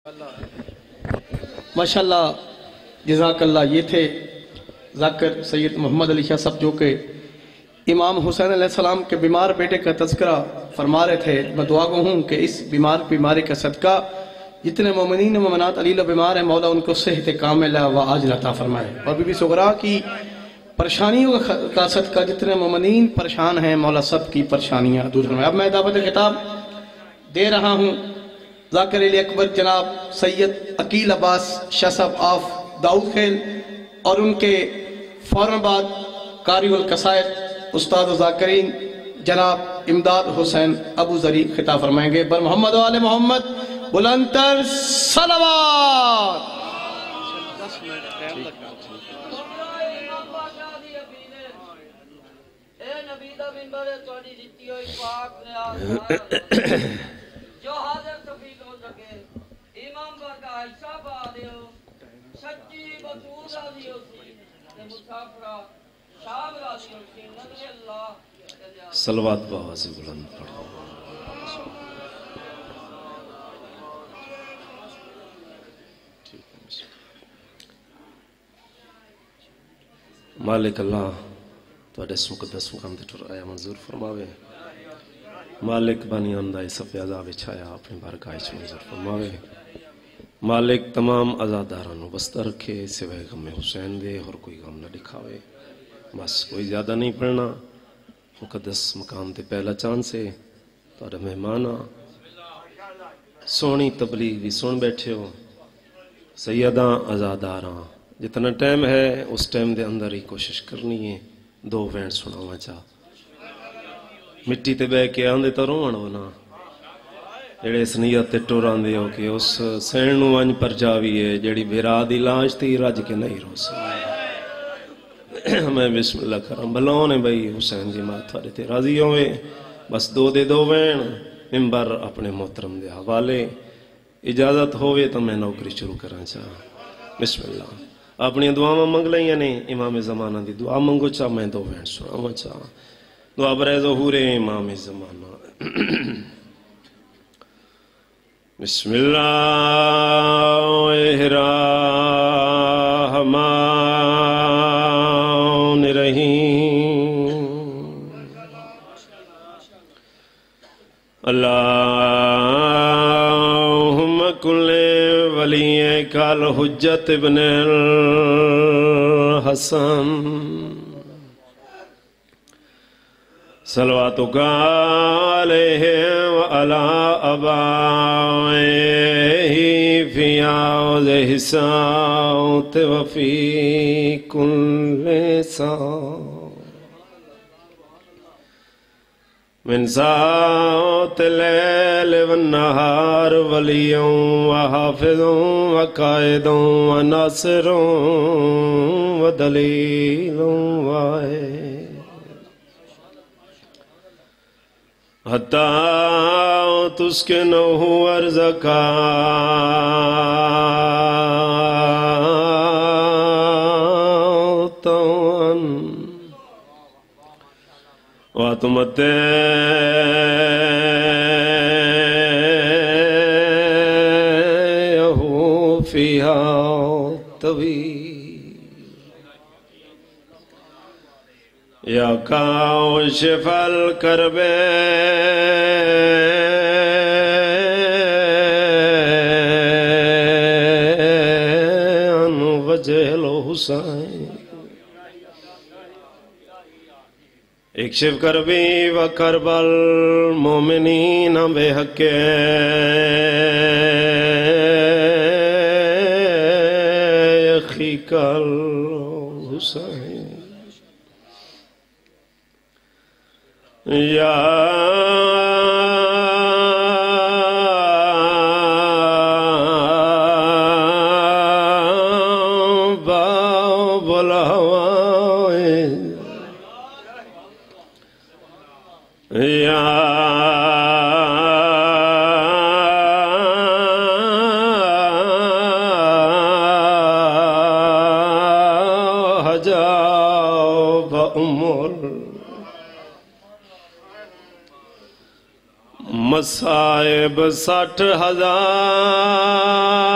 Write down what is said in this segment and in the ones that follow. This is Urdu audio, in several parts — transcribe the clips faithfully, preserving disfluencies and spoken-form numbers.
ماشاءاللہ جزاک اللہ. یہ تھے ذاکر سید محمد علی شاہ صاحب جو کہ امام حسین علیہ السلام کے بیمار بیٹے کا تذکرہ فرما رہے تھے. میں دعا گو ہوں کہ اس بیمار بیماری کا صدقہ جتنے مومنین و مومنات علیلہ بیمار ہیں مولا ان کو صحت کاملہ و عاجلہ عطا فرمائے. اور بی بی سغرا کی پریشانیوں کا صدقہ جتنے مومنین پریشان ہیں مولا سب کی پریشانیاں دور فرمائے. اب میں دعوت خطاب دے رہا ہوں ذاکر علی اکبر جناب سید عقیل عباس شاہ صاحب آف داؤد خیل اور ان کے فوراً بعد قاری القصائد استاد و ذاکرین جناب امداد حسین ابو ذری خطاب فرمائیں گے. بر محمد و آل محمد بلندتر صلوات. جو حاضر تفیق ہو سکے امام برکہ حصہ پا دیو سچی بطور راضی ہو سی مسافرہ شام راضی ہو سی نظر اللہ صلوات بآواز بلند پڑھو. مالک اللہ تو اس مقدس مقام تے ٹر آیا منظور فرماوے. مالک بانی اندائی صفی عذاب چھایا اپنی بارگاہ چ منظور فرماوے. مالک تمام عزادارانو بستہ رکھے سوائے غم حسین دے اور کوئی غم نہ دکھاوے. بس کوئی زیادہ نہیں پڑھنا. مقدس مقام تے پہلا چاند سے تارا مہمانا سونی تبلیغ بھی سن بیٹھے ہو. سیداں عزاداراں جتنا ٹائم ہے اس ٹائم دے اندر ہی کوشش کرنی ہے دو وینڈ سناواں چاہ. مٹی تے بے کے آندے تو روان ہونا جڑے اس نیت تے ٹور آندے ہو کہ اس سین نو ونج پر جاوی ہے جڑی بھرا دی لاش تھی رج کے نہیں رو سکے. میں بسم اللہ کرم بھلونے بھائی حسین جی ماں تھوڑے تے راضی ہوئے. بس دو دے دو وین ممبر اپنے محترم دے حوالے. اجازت ہوئے تو میں نوکری شروع کرنا چاہ. بسم اللہ. اپنی دعا منگ لیں یعنی امام زمانہ دی دعا منگو چاہ. میں دو وین سناواں چاہ. دعا برے ظہور امام زمانہ. بسم اللہ الرحمن الرحیم. اللہم کل ولیک الحجت ابن الحسن صلواتک علیہ وعلا آبائہ فی عوض حساوت وفی کل ساو من ساعت اللیل والنہار ولیوں وحافظوں وقائدوں وناصروں ودلیلوں وائے حتی تسکنہ ارزقا طوعاً وتمتعہ فیہا طویل. یا کاشف الکرب عن وجہ الحسین اکشف کربی و کرب المومنین بحق اخیک الحسین. یا باب الہوائے یا حجاب امور مصائب سٹھ ہزار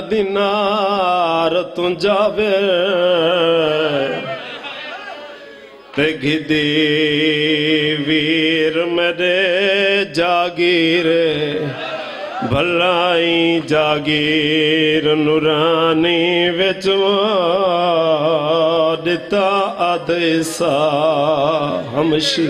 دینار تو جاوے تے گھدی ویر میرے جاگیر بھلائی جاگیر نورانی وچوں دتا ادیسا ہمشی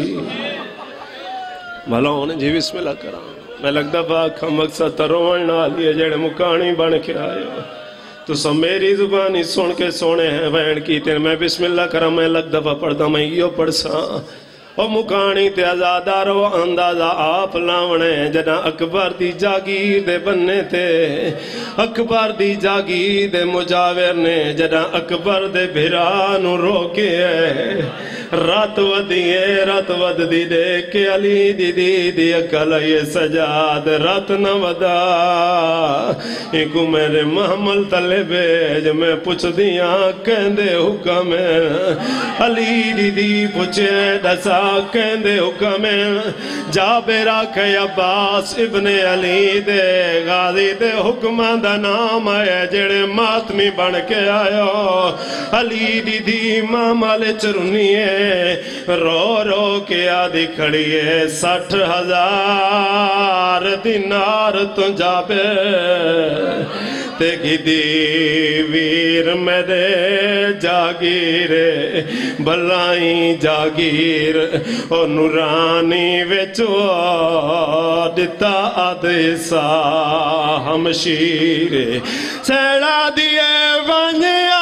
بھلا ہونے جی بسم اللہ کرا میں لگتا باکھا مقصد تروان نالی ہے جڑے مکانی بن کے آئے ہو تو سب میری زبانی سن کے سونے ہیں وین کی تین میں بسم اللہ کرا میں لگ دفعہ پڑھتا میں یہ پڑھ سا اور مکانی تے ازادارو اندازہ آپ لاونے جنا اکبر دی جاگیر دے بننے تے اکبر دی جاگیر دے مجاور نے جنا اکبر دے بھرانو روکے رات ودیے رات ود دی دے کے علی دی دی دی اکل یہ سجاد رات نہ ودا ایکو میرے محمل تلے بیج میں پوچھ دیا کہندے حکم علی دی دی پوچھے ڈسا کہندے حکم جابر آکھے عباس ابن علی دے غازی دے حکمان دا نام ہے جڑے ماتمی بن کے آئے علی دی دی مامال چرنیے رو رو کے آدھی کھڑی ہے سٹھ ہزار دینار تو جابے تے گھدی ویر میرے جاگیر بھلائی جاگیر اور نورانی وچو دتا آدیسا ہمشیر سیڑا دیے ونیا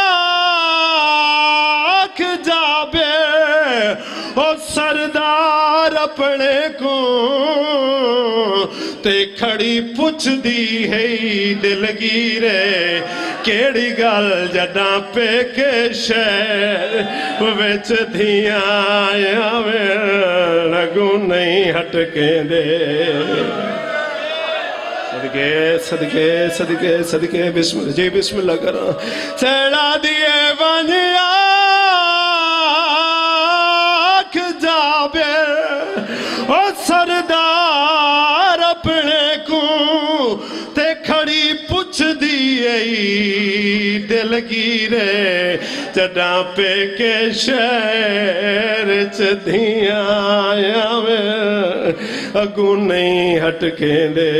سردار اپنے کو تے کھڑی پوچھ دی ہے دلگیرے کیڑی گل جڑا پہ کے شہر وچ دھیاں آویں لگو نہیں ہٹکیں دے صدقے صدقے صدقے صدقے بسم اللہ جی بسم اللہ کرا سیڑا دیے ونیا سردار اپنے کو تے کھڑی پوچھ دیئے دلگیرے جڑا پہ کے شہر چدھیاں آویں اگوں نہیں ہٹکیں دے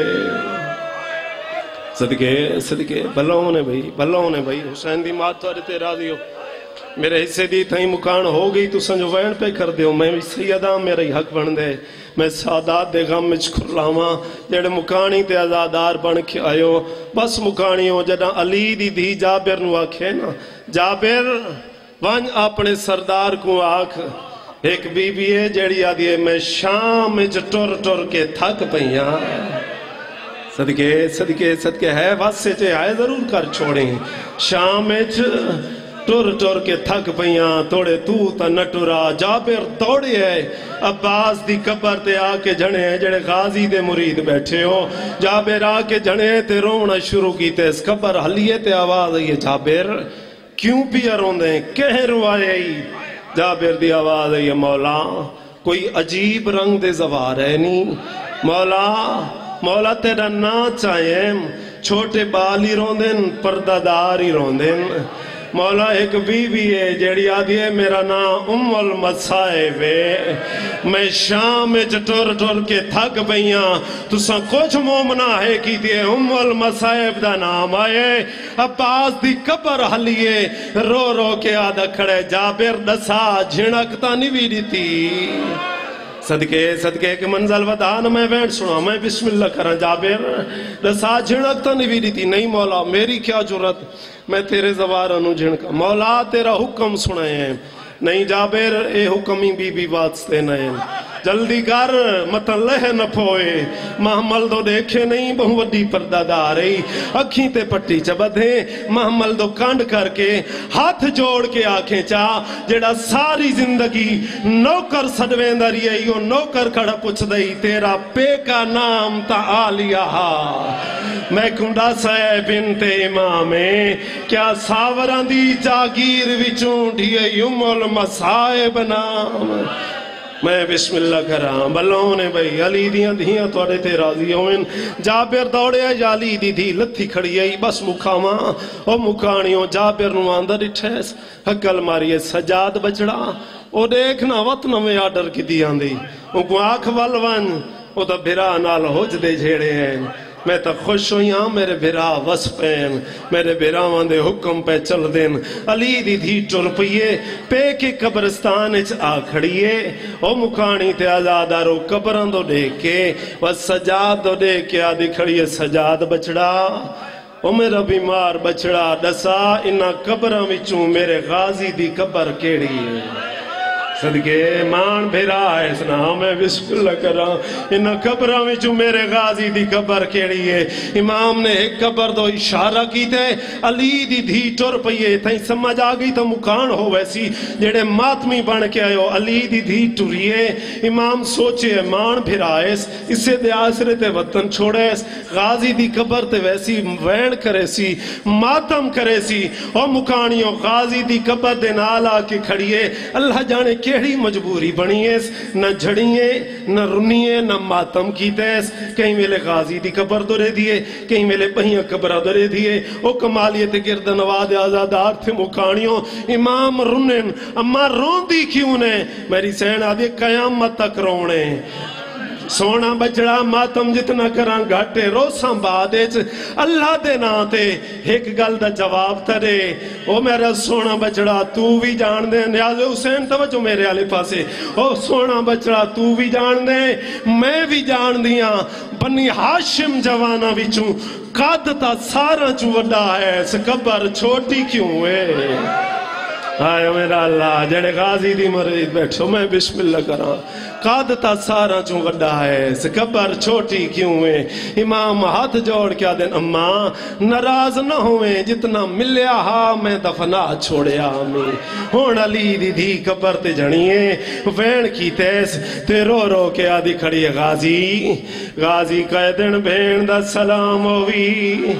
صدقے صدقے بھلاؤں نے بھائی بھلاؤں نے بھائی حسین دی مات تو تے راضی ہو میرے حصے دی تھیں مکان ہو گئی تو سنجو وین پہ کر دیو میں سیدہ میرے حق بن دے میں سادات دے غم مچ کھرلاواں جڑے مکانی تے آزادار بن کے آئیو بس مکانی ہو جڑا علی دی دی جابر نو آکھے نا جابر وان اپنے سردار کو آکھ ایک بی بی ہے جڑی آدھی ہے میں شام میں ٹر ٹر کے تھک پہیاں صدقے صدقے صدقے ہے واسے چے آئے ضرور کر چھوڑیں شام میں ٹور ٹور کے تھک پہیاں توڑے تو تا نٹورا جابر توڑے ہے عباس دی قبر تے آکے جھنے ہیں جڑے غازی دے مرید بیٹھے ہو جابر آکے جھنے تے رونا شروع کی تے اس قبر حلیے تے آواز ہے جابر کیوں پیا روندے ہیں کہیں روائے ہی جابر دی آواز ہے مولا کوئی عجیب رنگ دے زوار ہے نہیں مولا مولا تیرا نا چاہیں چھوٹے بالی روندن پردادار ہی روندن مولا ایک بی بی ہے جیڑی آدھی ہے میرا نام ام المصائب ہے میں شام میں ٹور ٹور کے تھک پہیاں تو سن کچھ مومنہ ہے کی دیئے ام المصائب دا نام آئے عباس دی قبر حلیے رو رو کے آدھا کھڑے جابر دسا جھنکتا نہیں بھی دیتی صدقے صدقے کے منزل ودان میں بیٹھ سنا میں بسم اللہ کرا جابر دسا جھنکتا نہیں بھی دیتی نہیں مولا میری کیا جرت میں تیرے زوارانو جھنکا مولا تیرا حکم سنائے ہیں نہیں جابر اے حکمی بی بی واسطے نہیں جلدی کر مطن لہ نہ پھوئے محمل دو دیکھے نہیں بہو وڈی پردہ دارئی اکھیں تے پٹی چبدھیں محمل دو کانڈ کر کے ہاتھ جوڑ کے آنکھیں چاہ جڑا ساری زندگی نوکر سڑویں داری ایو نوکر کھڑا پچھ دئی تیرا پے کا نام تا آلیا میں کنڈا سائے بنت امامیں کیا ساوران دی جاگیر وچوں ڈھیے ام المصائب نام میں بسم اللہ کراں بلوں نے بھئی علی دیاں دیاں توڑے تے راضی ہوئن جابر دوڑے یا علی دی دی لتھی کھڑی ہے بس مکھاواں او مکھانیوں جابر نو اندر اٹھیس حقل ماری سجاد بچڑا او دیکھنا وطن میں آڈر کی دیاں دی او کو آنکھ والوان او تا بھرا نال ہوج دے جھیڑے ہیں میں تا خوش ہوئی ہاں میرے بھرا وصفین میرے بھراوان دے حکم پہ چل دین علی دی دھی ٹر پئیے پے کے قبرستان اچ آ کھڑیے او مکھانی تے آزادارو قبران دو دیکھ کے و سجاد دو دیکھ کے آدھی کھڑیے سجاد بچڑا او میرا بیمار بچڑا ڈسا انہا قبران وچوں میرے غازی دی قبر کیڑی ہے صدقے مان بھیرا ہے اس نام میں بسم اللہ کراں انہا قبرہ میں جو میرے غازی دی قبر کیڑی ہے امام نے ایک قبر دو اشارہ کی تے علی دی دھی ٹر پئیے تھیں سمجھ آگئی تو مکان ہو ویسی جڑے ماتمی بن کے آئے ہو علی دی دھی ٹریے امام سوچے مان بھیرا ہے اسے دے آسرے تے وطن چھوڑے غازی دی قبر تے ویسی وین کرے سی ماتم کرے سی او مکانیوں غازی دی قبر دے نالا کے کھڑیے اللہ جانے کیڑی مجبوری بنی ہے نہ جھڑیے نہ رنیے نہ ماتم کی تیس کہیں میلے غازی دی قبر دورے دیئے کہیں میلے پہیاں قبرہ دورے دیئے او کمالیت گرد نواد آزادار تھے مکانیوں امام رنن اما رون دی کیوں نے میری سین آدھے قیامت تک رونے سونا بچڑا ماتم جتنا کران گھٹے روساں بادیچ اللہ دے ناتے ایک گل دا جواب ترے او میرا سونا بچڑا تو بھی جان دے نیاز حسین توجہ میرے آلے پاسے او سونا بچڑا تو بھی جان دے میں بھی جان دیاں بنی ہاشم جوانا بچوں قادتا سارا چو وڈا ہے اس قبر چھوٹی کیوں ہے آئے میرا اللہ جڑے غازی دی مرید بیٹھو میں بسم اللہ کراں قادتا سارا چوں وڈا ہے اس قبر چھوٹی کیوں ہے امام ہاتھ جوڑ کیا دن اماں ناراض نہ ہوئے جتنا ملیا ہاں میں دفنا چھوڑیا ہمیں ہون علی دی دی قبر تے جنیے وین کی تیس تے رو رو کے آدھی کھڑی غازی غازی کہہ دن بھین دا سلام ہوئی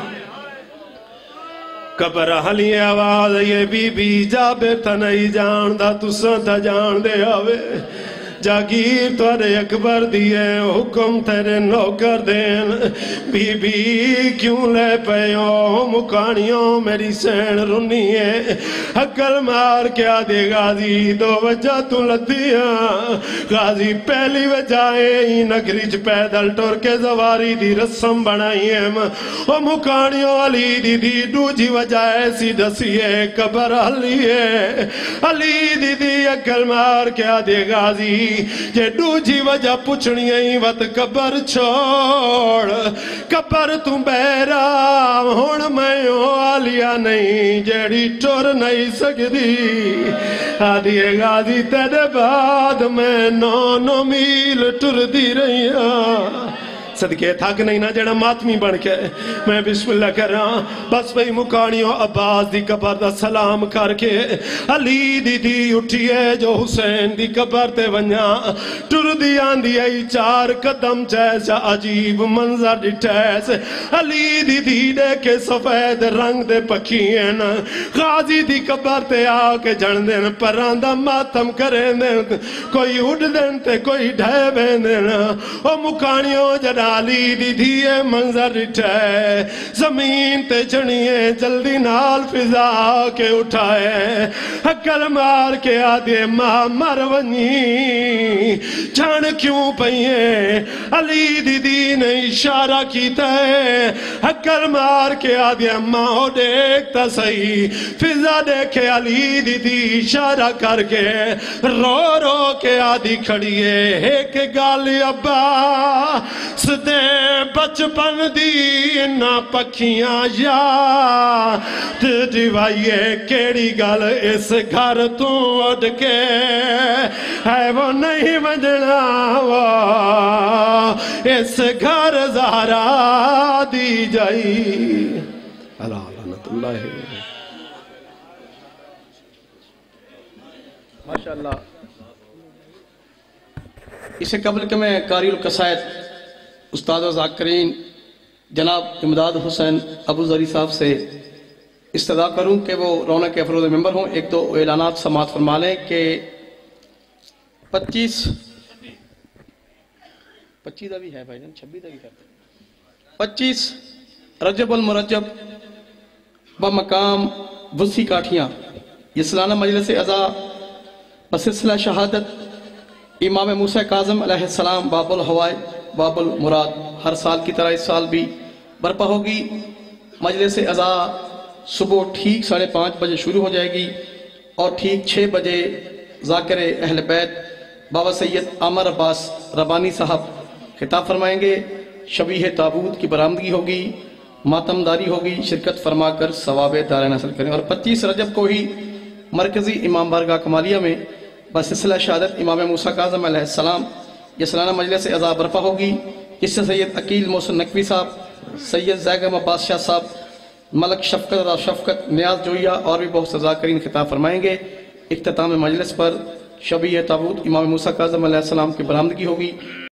قبر حلی آواز یہ بی بی جابر تا نہیں جان دا تساں تا جان دے آوے جاگیر توڑے اکبر دیئے حکم تیرے نوکر دین بی بی کیوں لے پیوں مکانیوں میری سین رنی ہے حقل مار کیا دے غازی دو وجہ تو لدیاں غازی پہلی وجہ ہے نگریج پیدل ٹور کے زواری دی رسم بنائی ہے او مکانیوں علی دی دی دو جی وجہ ایسی دسی ہے قبر علی ہے علی دی دی حقل مار کیا دے غازی یہ دو جی وجہ پوچھنی ہے وقت قبر چھوڑ قبر تم بیرا ہون میں آلیا نہیں جیڑی ٹور نہیں سکتی آدھی غازی تیرے بعد میں نو نو میل ٹر دی رہی ہاں صدقے تھاک نہیں نہ جڑا ماتمی بن کے میں بسم اللہ کر رہا بس بھئی مکانیوں عباس دی قبر دا سلام کر کے علی دی دی اٹھیے جو حسین دی قبر تے ونیا ٹر دی آندی ای چار قدم جیسا عجیب منظر ڈٹھیس علی دی دی دے کے سفید رنگ دے پکھین غازی دی قبر تے آکے جن دین پراندہ ماتم کریں دین کوئی اڑ دین تے کوئی ڈھے دین او مکانیوں جڑا علی دی دیئے منظر اٹھائے زمین تے چڑھیے جلدی نال فضا کے اٹھائے حقل مار کے آدھے ماں مرونی جان کیوں پہیے علی دی دی نے اشارہ کیتا ہے حقل مار کے آدھے ماں دیکھتا صحیح فضا دیکھے علی دی دی اشارہ کر کے رو رو کے آدھی کھڑیے ایک گالی ابا دے بچپن دی نا پکھیاں یا دیوائیے کیڑی گل اس گھر تو اڑ کے ہے وہ نہیں بجنا وہ اس گھر زہرا دی جائی اللہ لعنت اللہ ماشاءاللہ اسے قبل کہ میں قاری القصائد استاد و ذاکرین جناب امداد حسین ابو ذری صاحب سے استدعا کروں کہ وہ رونق افروز ممبر ہوں ایک دو اعلانات سماعت فرما لیں کہ پچیس पच्चीस का भी है भाईजान, छब्बीस का भी करते पच्चीस रजब अल मुरज्जब ब मकाम वसी काठियाँ ये सालाना मजलिस अज़ा बसिलसिला शहादत इमाम मूसा काज़िम अलैहिस्सलाम बाबुल हवाए बाबुल मुराद हर साल की तरह इस साल भी बर्पा होगी। मजलिस अज़ा सुबह ठीक साढ़े पाँच बजे शुरू हो जाएगी और ठीक छः बजे ज़ाकिर अहल बैत बाबा सैयद आमर अब्बास रबानी साहब खिताब फरमाएंगे। शबीह ताबूत की बरामदगी होगी, मातमदारी होगी, शिरकत फरमाकर सवाब दारैन हासिल करें। और पच्चीस रजब को ही मरकज़ी इमाम बारगाह कमालिया में बसिलसिला शहादत इमाम मूसा काज़िम अलैहिस्सलाम ये सालाना मजलिस अज़ा बर्पा होगी। इससे सैयद अकील मोहसिन नकवी साहब, सैयद ज़ैगम अब्बास शाह साहब, मलक शफकत शफकत नियाज जोइया और भी बहुत से ज़ाकिरीन खिताब फरमाएंगे। इख्तिताम मजलिस पर शबीह ताबूत इमाम मूसा काज़िम अलैहिस्सलाम की बरामदगी होगी।